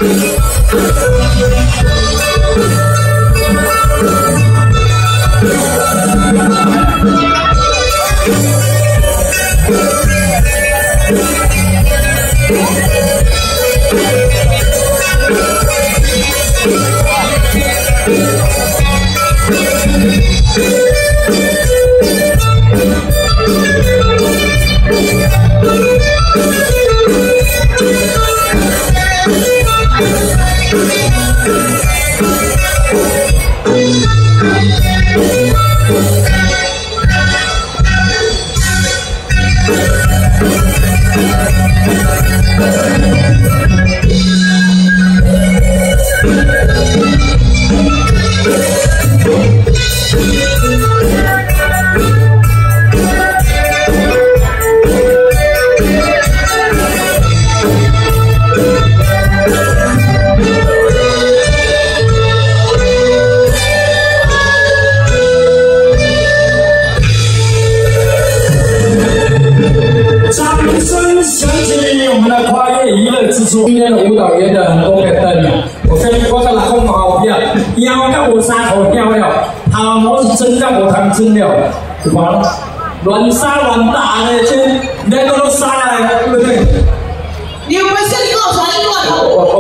今天的舞蹈演得很多个灯啊！我跟老公好漂亮，腰跟我沙头漂亮，头毛是真跟我谈真了，完了，乱杀乱打的，这两个都杀了，对不对？ 你有没有跟你跟我传一段？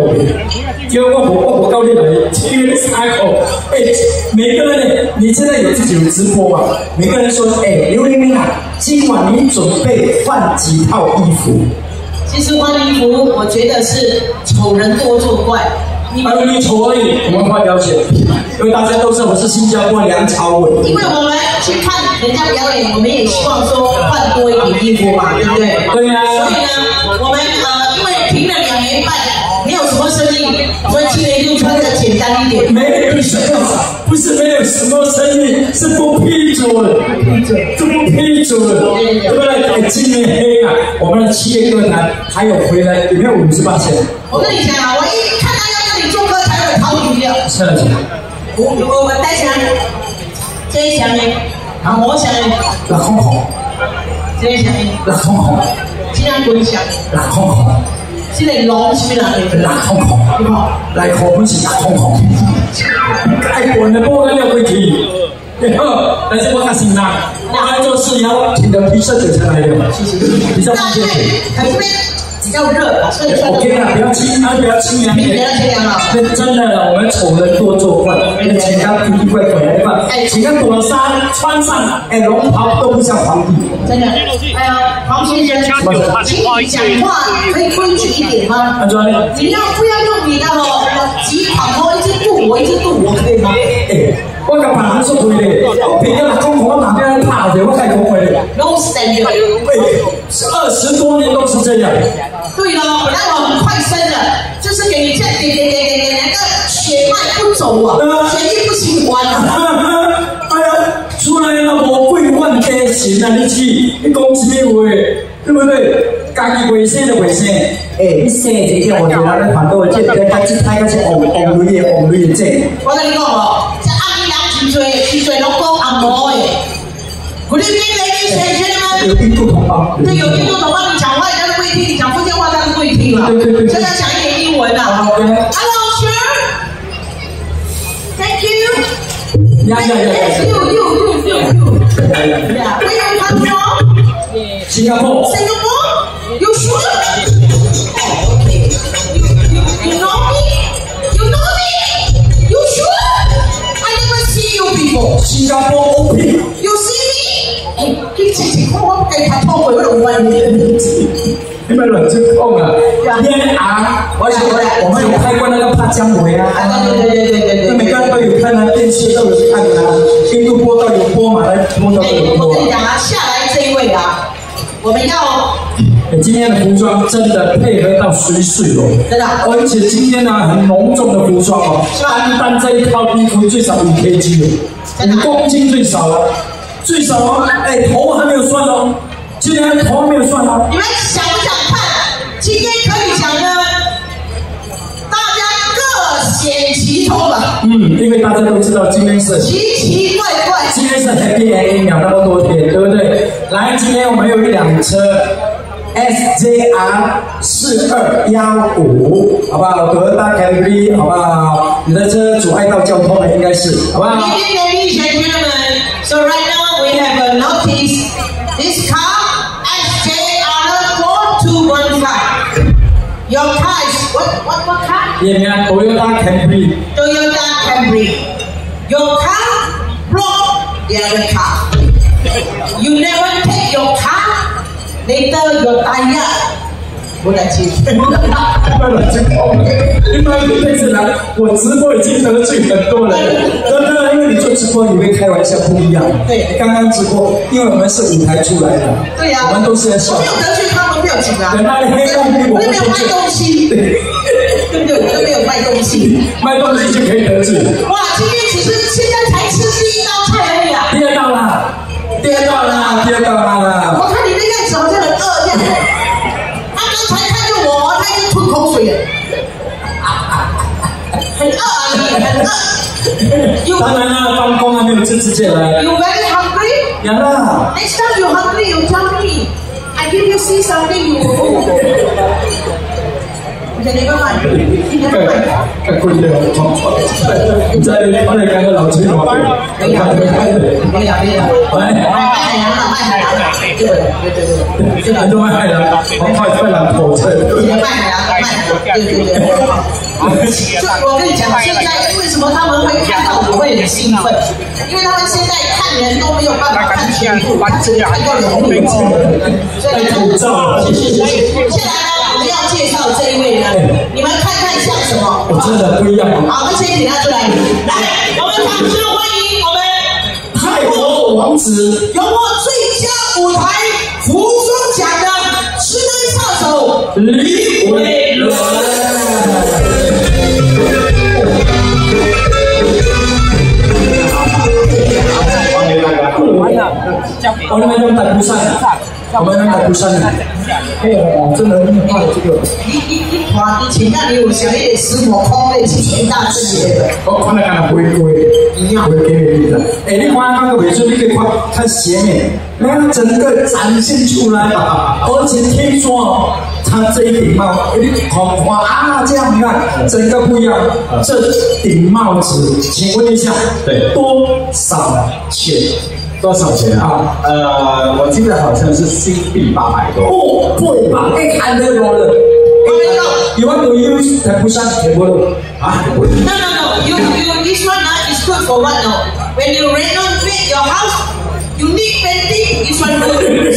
我告诉你，今天开口，每个人，你现在有自己有直播嘛？每个人说，刘玲玲啊，今晚你准备换几套衣服？ 其实换衣服，我觉得是丑人多作怪。 你丑而已，我们换标签，因为大家都知道我是新加坡梁朝伟。 因为我们去看人家表演，我们也希望说换多一点衣服嘛，对不对？ 对呀。 所以呢，我们因为停了2年半，没有什么生意，所以今年就穿的简单一点。 没有什么，不是没有什么生意，是不批准，这不批准，对不对？今年黑啊，我们的7月歌坛还有回来，有没有58千？ 我跟你讲啊，我一看到要跟你做歌才有逃离的。 是的。 我带上这一箱呢，我箱呢， 蓝空红， 这一箱呢， 蓝空红， 这样滚箱， 蓝空红。 这个龙是哪里？ 蓝空空，来口本是蓝空空，爱滚的波要会提，但是我看心呐，我来做事要挺着皮色才来的，比较方便。 它这边比较热，所以 OK 啦，不要清凉一点。 不要清凉了。 真的，我们丑人多作怪，请他皮皮怪鬼来吧，请他躲山穿上龙袍都不像皇帝。 真的，黄先生，请你讲话可以规矩一点吗？你要不要用你的几款一直度我，一直度我，可以吗？ 我甲别人说过咧，我平日讲我哪边拍的，我太讲过咧。 No stand 20多年都是这样。 对了，本来我很快生的，就是给你这给那个血脉不走啊，血液不循环啊。 哎呀，出来了无贵万家神啊！你讲什么话？对不对？家己卫生就卫生。你生一个我觉得咱看到的这太个是红绿的这。 我跟你讲哦，这阿姨人真多拢讲阿婆的。Good evening, ladies and gentlemen。 有印度同胞。对， 有印度同胞，你讲话人家都不会听，你讲福建话他都不会听了。对。所以要讲一点英文啊。Hello, sir. Thank you. Yeah. You. Yeah. Where you come from? Singapore. Singapore? You sure? Oh, okay. You know me? You know me? You sure? I never see you before. Singapore OP. You see me? 你我给他偷回了我你们冷静控啊！烟啊！我们有拍过那个帕姜维啊。对。每个人都有看啊，电视都有看啊，印度播到有播，马来播到有播。 我跟你讲啊，下来这一位啊，我们要。 今天的服装真的配合到水哦， 真的。 而且今天呢，很隆重的服装哦，单这一套衣服最少5 kg ，5公斤最少了，最少哦，头还没有算哦，今天头还没有算哦。 你们想不想看？今天可以讲的，大家各显其头了。 因为大家都知道今天是奇奇怪怪， 今天是 Happy Ending 秒那么多天，对不对？来，今天我们有一辆车。SJR 4215 好不好？Toyota Camry， 好不好？你的车阻碍到交通了，应该是，好不好 Ladies and gentlemen, so right now we have a notice. This car SJR4215. Your car is what car? Yeah, Toyota Camry. Toyota Camry. Your car blocked the other car. You never take your car. Later your tire. 不来接， 快冷静好了。一般对着来，我直播已经得罪很多人了。真的，因为你做直播，你会开玩笑不一样。 对， 刚刚直播，因为我们是舞台出来的。 对呀， 我们都是要笑。 我没有得罪他们，没有紧啊。 对，那你黑暗比我们没有卖东西，对不对？我都没有卖东西， 卖东西就可以得罪。 哇，今天只是现在才吃第一道菜而已啊。 第二道啦，第二道啦，第二道啦。 我看你的样子好像很饿这样。才看见我，他已经吞口水了，很饿啊你，很饿。 当然啦，放工还没有吃之前来。 You very hungry? 呀啦。 Next time you hungry, you tell me. I give you see something you will do. Okay, never mind. Never mind. 太贵了，你在那里看个老青龙。 没有，没有。卖海洋了，卖海洋了。对， 很多卖海洋，我快两头车。 卖海洋，卖海洋，对。就我跟你讲，现在为什么他们会看到我会很兴奋？因为他们现在看人都没有办法看全部，只看到人物。 戴口罩。 是。接下来呢，我们要介绍这一位呢，你们看看像什么？ 我真的不一样。 好，我们先请他出来，来，我们掌声欢迎我们泰国王子， 荣获最佳舞台服装奖的吃灯射手李伟伦。我们用打不上，我们用打不上。哦，真的很怕这个。 你前面你有小一点石磨空的齐全大阵的。 我看了看，不会一样，不会给你的。哎，你看那个尾椎，你可以看斜面，那整个展现出来，而且听说哦，他这一顶帽，你看啊，这样你看，整个不一样。这顶帽子，请问一下， 对， 多少钱？ 多少钱啊？我记得好像是新币800多。 哦，贵吧？哎，看得多了。You want to use 台不上铁锅了啊 ？No. You this one is good for what? No. When you renovate your house, you need painting. This one good.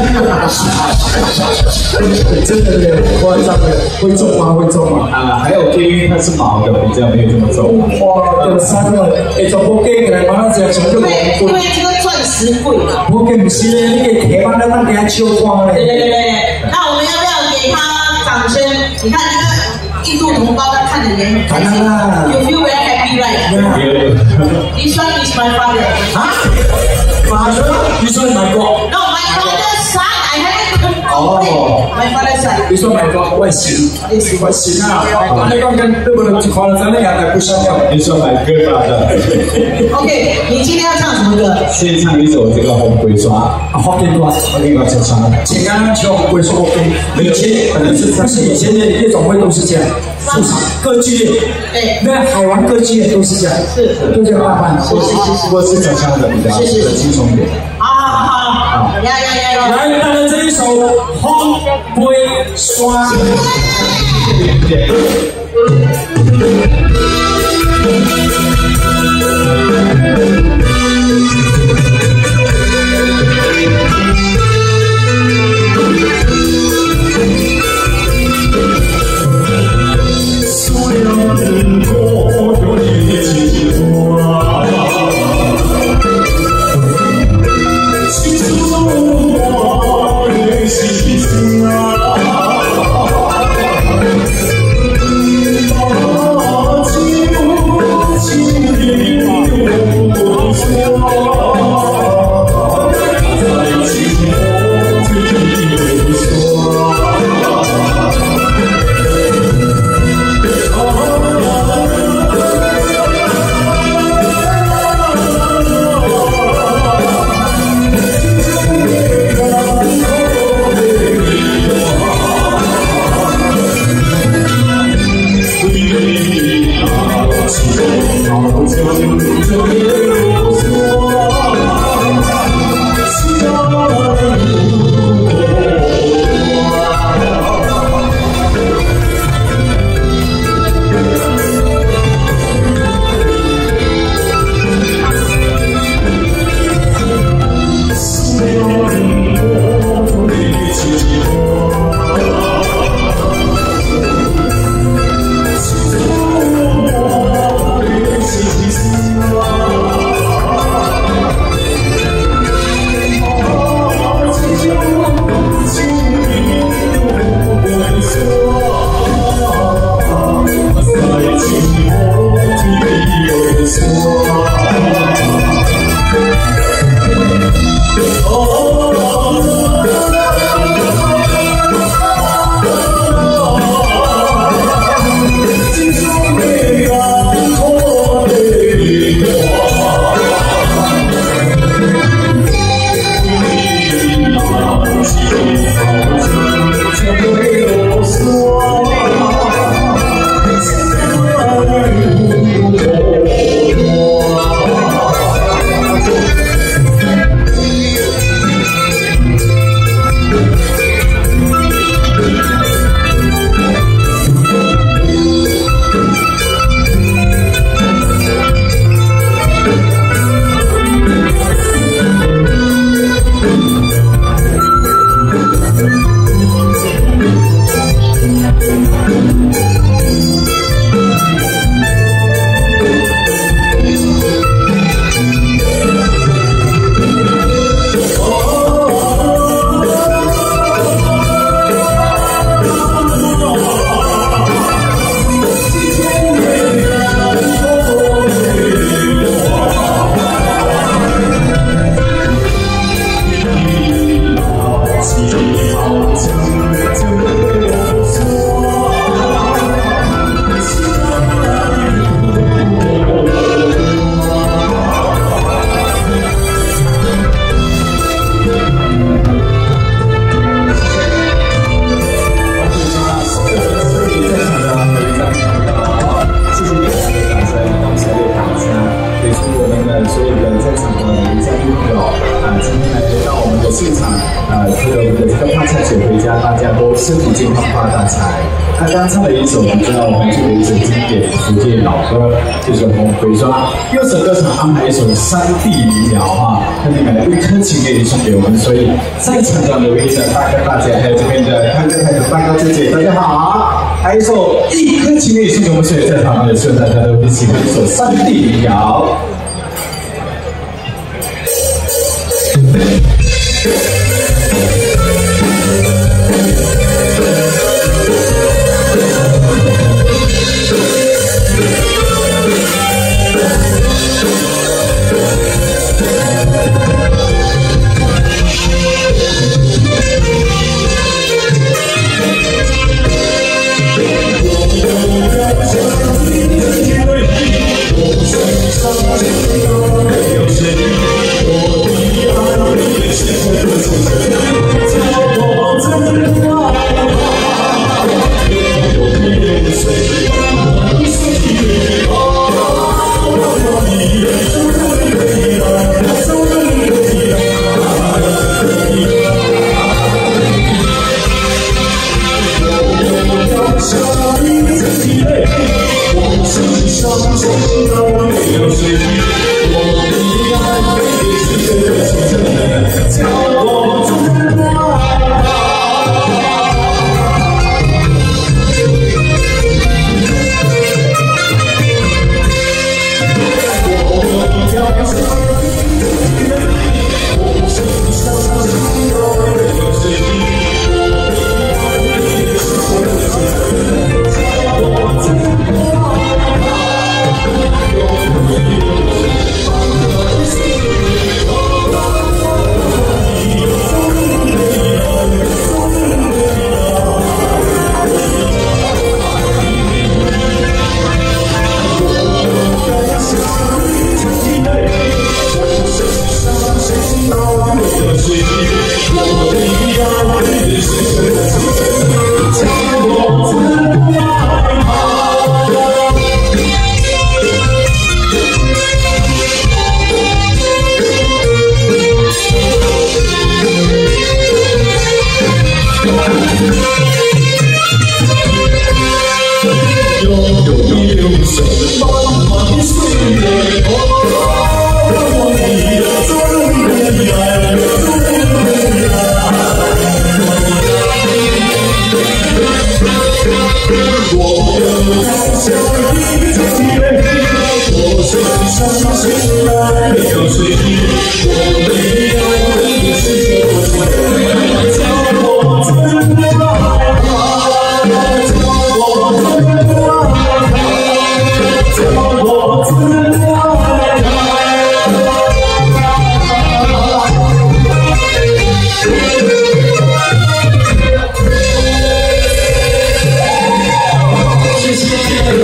真的没有夸张的，会重吗？会重吗？ 还有因为它是毛的，比较没有这么重。 哇，有3个，哎，怎么给来马上讲什么就因为这个钻石贵嘛。 我给不是嘞，你给铁板那给他修光嘞。 对。那我们要不要给他掌声？你看那个印度同胞，他看着也很开心。You feel very happy, right? This one is my father. 啊？Father? This one my God. No, my father's son. I haven't complete. My father's son. This one my God. 外形啊！那个跟日本人可能真的两代不相了。 This one my grandfather. OK， 你今天要唱什么歌？ 先唱一首这个《红鬼刷》。 好听歌， 就唱。 请刚刚唱《红鬼刷》OK。以前可能是，但是以前的夜总会都是这样，歌剧院， 对， 那海湾歌剧院都是这样，都这样大班。 不过是唱的比较轻松一点。 好， 来，带来这一首《红鬼刷》。 身体健康发大财。他刚唱了一首比较红出的一首经典福建老歌，就是《红葵花》。右手歌场安排一首山地民谣啊，那你们一颗情给送给我们，所以在场的留意一下大哥大姐，还有这边的看哥还有大哥姐姐，大家好。还有一首一颗情给送给我们，所以在场的所有大家都一起唱一首山地民谣。 有一流神，漫漫岁月，我你的尊严，我的家乡的今天，我身上谁来了谁？我没有你是谁？叫我怎么害怕？叫我怎么害怕？叫我怎么害怕？谢谢。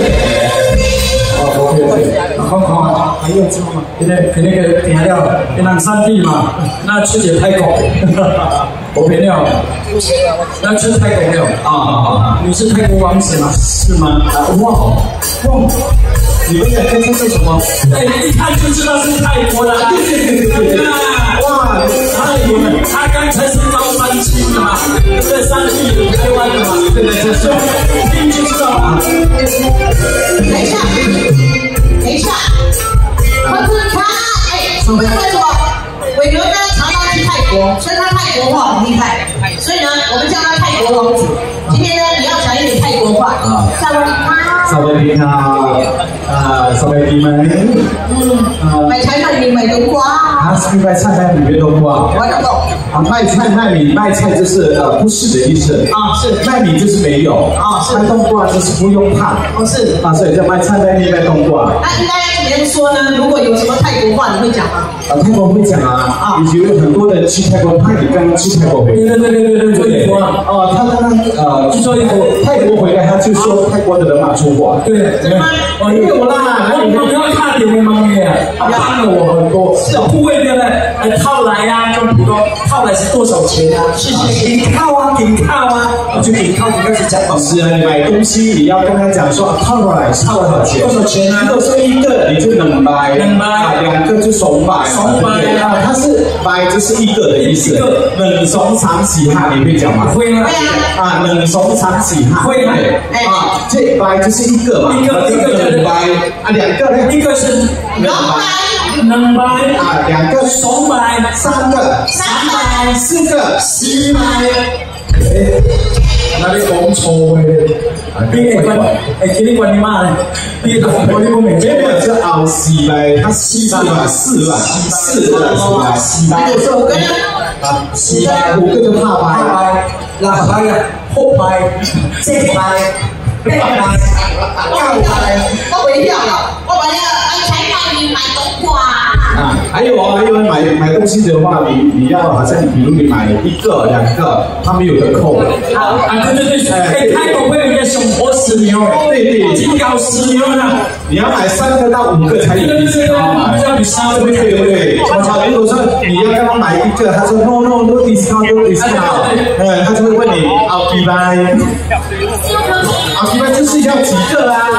好，还有什么？今天听了，给咱三弟嘛，那吃点泰国，我陪了，那吃泰国料啊！你是泰国王子吗？是吗？哇！你们两个这是什么？哎，一看就知道是泰国的。对哇，泰国的，他刚才是高山青的嘛，这三弟有台湾的嘛，对不对？这是一听就知道了。 等一下，他为什么？伟伦呢常常去泰国，所以他泰国话很厉害。所以呢，我们叫他泰国王子。今天呢，你要讲一点泰国话。萨瓦迪卡。萨瓦迪卡，萨瓦迪们。买菜卖米买冬瓜。他是卖菜卖米卖冬瓜。我懂懂。卖菜卖米卖菜就是不是的意思。是。卖米就是没有。卖冬瓜就是不用怕。是。所以叫卖菜卖米卖冬瓜。那应该要怎么样说呢？如果有什么泰国话，你会讲吗？泰国会讲啊。以前有很多人去泰国，他也刚去泰国回来。对。他刚刚去做一个泰国回来，他就说泰国的人马出话。对。有啦，我不要看你们妈咪啊，帮了我很多。是护卫的呢，套来呀，就比如说套来是多少钱啊？是顶靠啊，我就顶靠开始讲。是啊，你买东西你要跟他讲说套来是多少钱？多少钱啊？如果说一个你就200，两个就200。它是200就是一个的意思。冷怂长喜哈，你会讲吗？会啊。冷怂长喜哈。会啊。这100就是一个嘛。一个200两个呢？一个是200两个200，三个300，四个400。那你讲错嘅，今日关你妈咧！你我你冇明，这个是后4嚟，他400，5個400就500，600嘅600，700，800，900，我微掉了，我把那个才卖你买冬瓜。还有买东西的话，你要好像比如你买1个2个，他们有的扣。对，泰国会有一个熊活死牛，对，金高死牛呢。你要买3个到5个才有discount，要比3个对。如果说你要跟他买1个，他说 no discount，他就会问你奥迪拜就是要几个啊？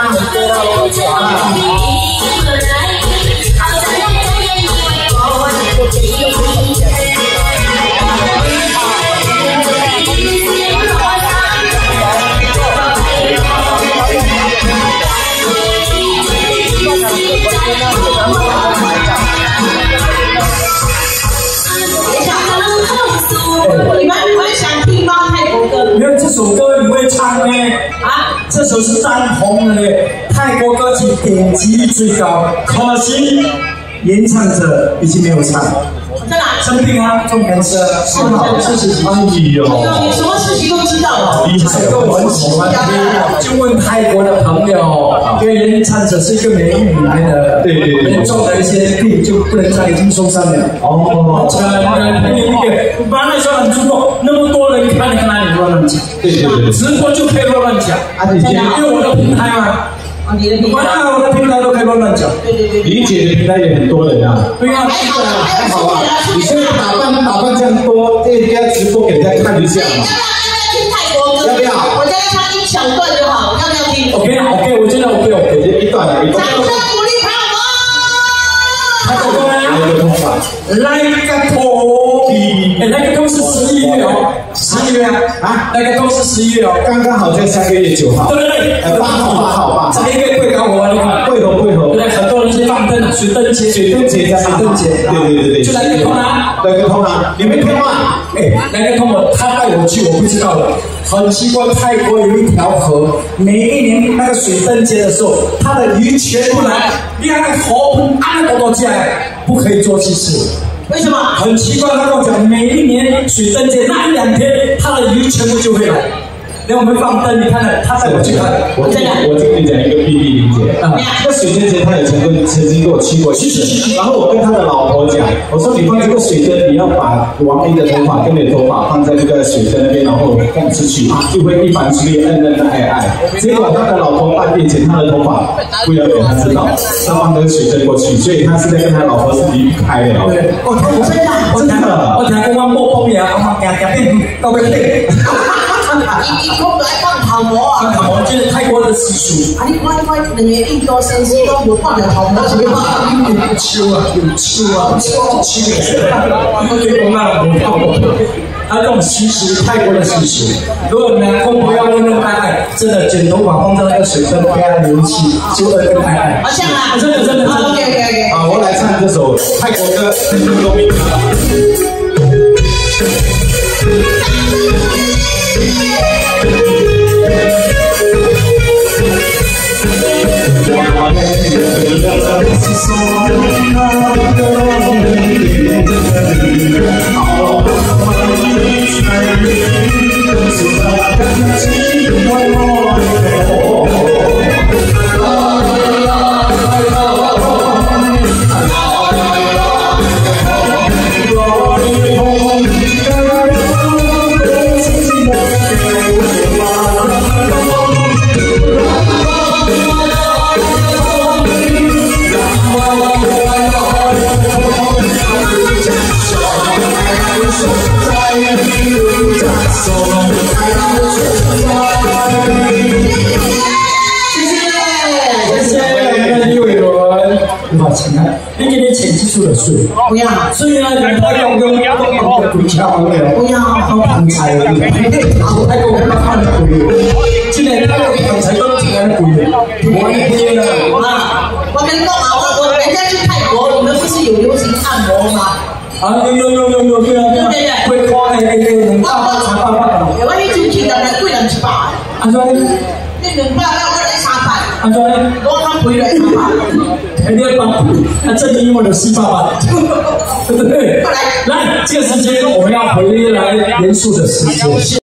你们会想听吗？泰国歌？没有这首歌你会唱呢？这首是当红的嘞，泰国歌曲点击率最高，可惜演唱者已经没有唱。在哪？生病啊，中风是吗？是。哎呦，你什么事情都知道了。厉害，我很喜欢听。就问泰国的朋友，因为演唱者是一个美女来的，对，中了一些病就不能唱，已经受伤了。本来说很直播，那么多人看，你看哪里乱讲？对，直播就可以乱讲。因为我的平台嘛。你的平台，我的平台都可以乱讲。对，理解的平台也很多人啊。对啊，还好啊。你现在打扮这样多，这要直播给人家看一下嘛。要不要听泰国歌？要不要？我再唱一小段就好，要不要听 ？OK， 我觉得 OK， 一段。掌声鼓励他们。泰国歌呢？有个通法。来个头，那个都是11月哦，11月啊，那个都是11月哦，刚刚好在3个月9号。对，8号。这个水灯节， 水灯节在水灯节， 对， 就来个通啊， 来个通啊，你没听吗？ 来个通了，他带我去，我不知道的，很奇怪，泰国有一条河，每一年那个水灯节的时候，它的鱼全部来，你看那河盆安了多少家，不可以做这事。 为什么？ 很奇怪，他跟我讲，每一年水灯节那1-2天，他的鱼全部就会来。连我们放灯，你看了，他带我去看。 我跟你讲一个秘密，林姐啊，那水灯节他也曾经跟我去过一次，然后我跟他的老婆讲，我说你放这个水灯，你要把王一的头发跟你的头发放在那个水灯那边，然后放出去，就会一凡之恋，恩恩爱爱。结果他的老婆半夜前，他的头发不要给他知道，他放那个水灯过去，所以他现在跟他老婆是离不开的。 我真的， 我听讲我某嘢，我行到尾顶。 一讲来放头毛啊！ 放头毛就是泰国的习俗。 啊，你看两个印度绅士都无放着头毛，是吗？ 有秋啊，秋我觉得那不放过。他这种习俗，泰国的习俗，如果男空不要恩恩爱爱，真的剪头发放在那个水灯给他流气，就恩恩爱爱。 好像啊， 真的。 OK。 好，我来唱这首泰国歌《农民歌》。你今天前期出了水， 不要， 所以呢，他用鬼敲没有？ 不要， 他盘菜了，他给我们看鬼，今年他用盘菜都成了鬼了，我也天了啊！我跟你讲啊，我人家去泰国，你们不是有流行按摩吗？ 啊，有，对啊，会夸能爸， 有啲主持人係貴人吃飯， 阿仔， 你200我嚟沙飯， 阿仔， 我啱陪你沙飯， 你把正英文的示范吧，对不对？来，这个时间我们要回来严肃的时间。